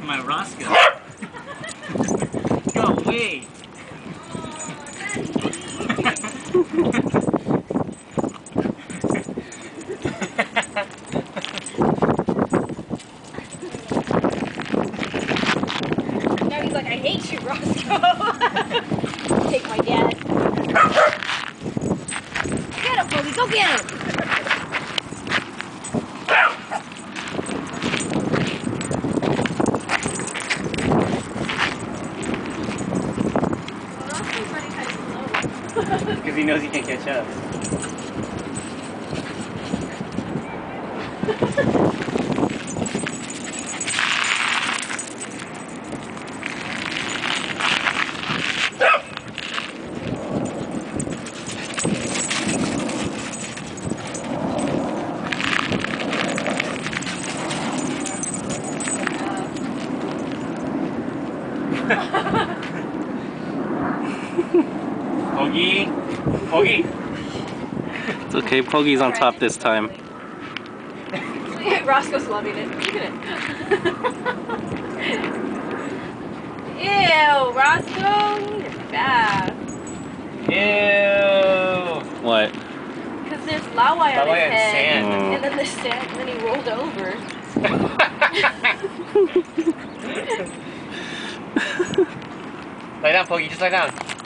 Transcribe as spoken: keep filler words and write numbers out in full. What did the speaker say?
my Roscoe. Go away. Now he's like, I hate you, Roscoe. Take my dad. Get him, Pogi, go get him. Because he knows he can't catch up. Pogi, Pogi. It's okay, Pogi's on top this time. Roscoe's loving it. Look at it. Ew, Roscoe, you're bad. Ew. What? Because there's lava on his Lava and head, sand. Mm. and then the sand, and then he rolled over. Lie down, Pogi, just lie down.